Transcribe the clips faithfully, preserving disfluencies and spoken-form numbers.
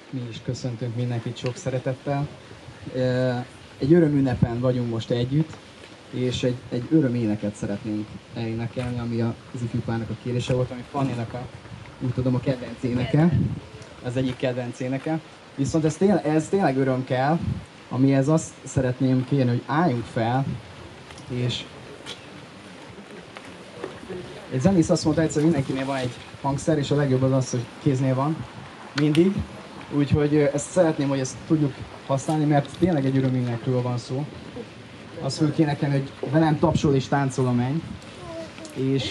Mi is köszöntünk mindenkit sok szeretettel. Egy örömünnepen vagyunk most együtt, és egy, egy öröméneket szeretnénk elénekelni, ami az ifjúpárnak a kérése volt, ami Fanninak a, úgy tudom, a kedvenc éneke, az egyik kedvenc éneke. Viszont ez tényleg, ez tényleg öröm kell, amihez azt szeretném kérni, hogy álljunk fel, és egy zenész azt mondta egyszer, hogy mindenkinél van egy hangszer, és a legjobb az az, hogy kéznél van. Mindig. Úgyhogy ezt szeretném, hogy ezt tudjuk használni, mert tényleg egy örömünnepről van szó. Azt fogjuk énekelni, hogy velem tapsol és táncol a menny. És,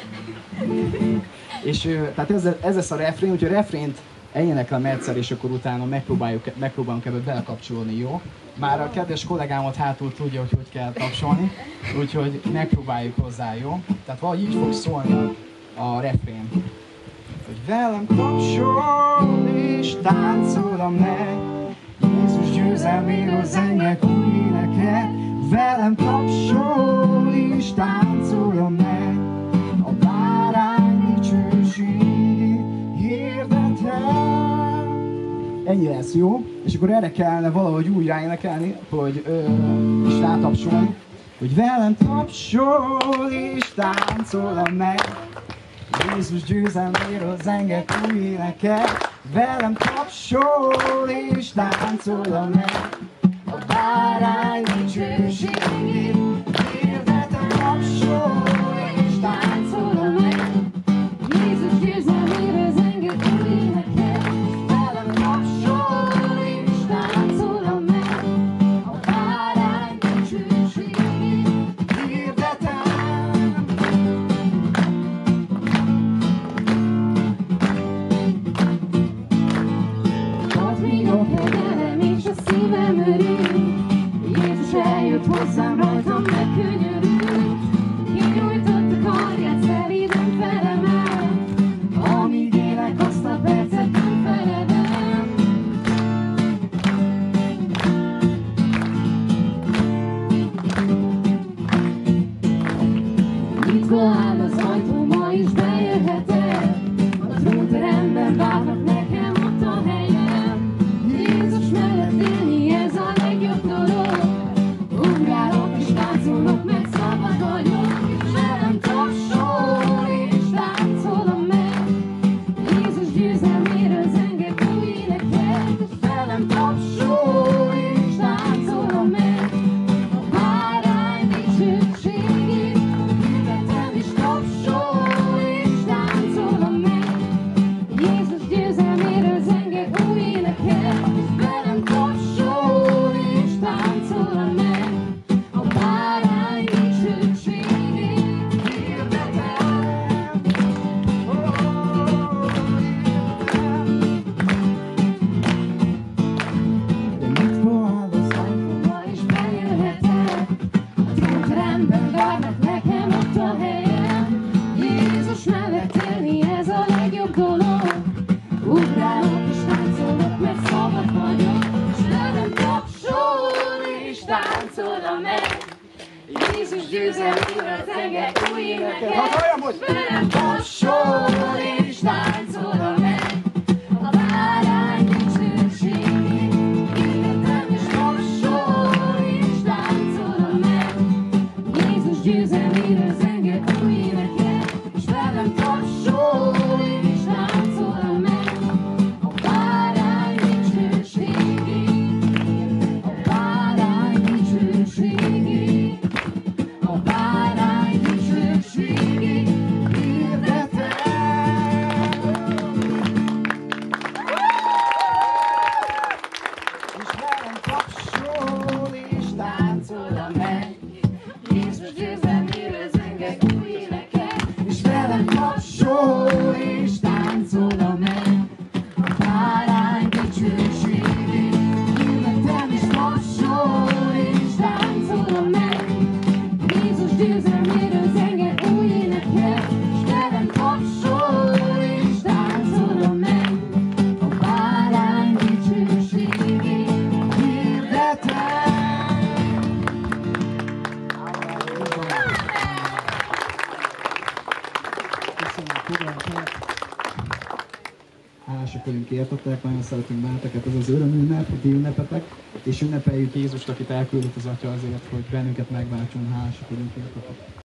és tehát ez, ez lesz a refrén, úgyhogy a refrént eljéneklem egyszer, és akkor utána megpróbáljuk, megpróbálunk ebbe belekapcsolni, jó? Már a kedves kollégám ott hátul tudja, hogy hogy kell tapsolni, úgyhogy megpróbáljuk hozzá, jó? Tehát valahogy így fog szólni a, a refrén. Hogy velem tapsol és táncol a menny, Jézus győzelméről zengek új éneket. Velem tapsol és táncol a menny, a bárány dicsőségét hirdetem. Ennyi lesz, jó? És akkor erre kellene valahogy úgy ráénekelni, hogy ö, és rátapsolni, hogy velem tapsol és táncol a menny, Jézus győzelméről zengek új éneket. Velem tapsol és táncol a menny, a bárány dicsőségét hirdetem. Tapsol és táncol a menny, Jézus győzelméről zengek új éneket. Velem tapsol és táncol a menny, a bárány dicsőségét hirdetem. Szívem örül, Jézus eljött hozzám, rajtam megkönyörült. Kinyújtott a karját, szelíden felemel, amíg élek, azt a percet nem feledem. Nyitva áll az ajtó, ma is bejöhetek, a trónteremben várnak nekem ott a helyem. Jézus mellett élni, ez a legjobb dolog. Ugrálok és táncolok, mert szabad vagyok. És velem tapsol és táncol a menny, Jézus győzelméről zengek új éneket. És velem tapsol és táncol a menny, a bárány dicsőségét hirdetem. És tapsol és táncol a menny, Jézus győzelméről zengek új éneket. Velem tapsol és táncol a menny, a bárány dicsőségét hirdetem. De nyitva áll az ajtóba és bejöhetek, a trónteremben várnak nekem ott a helyem. Jézus mellett élni, ez a legjobb dolog. Ugrálok és táncolok, mert szabad vagyok. És velem tapsol és táncol a menny, Jézus győzelméről zengek új éneket. Velem tapsol és táncol a menny, a bárány dicsőségét hirdetem. És tapsol és táncol a menny, Jézus győzelméről zengek új éneket. És velem tapsol és táncol a menny, a bárány dicsőségét, a bárány dicsőségét, a bárány dicsőségét hirdetem. hálásak vagyunk értetek, nagyon szeretünk benneteket, ez az örömünnep, a ti ünnepetek, és ünnepeljük Jézust, akit elküldött az Atya azért, hogy bennünket megváltson, hálásak vagyunk értetek.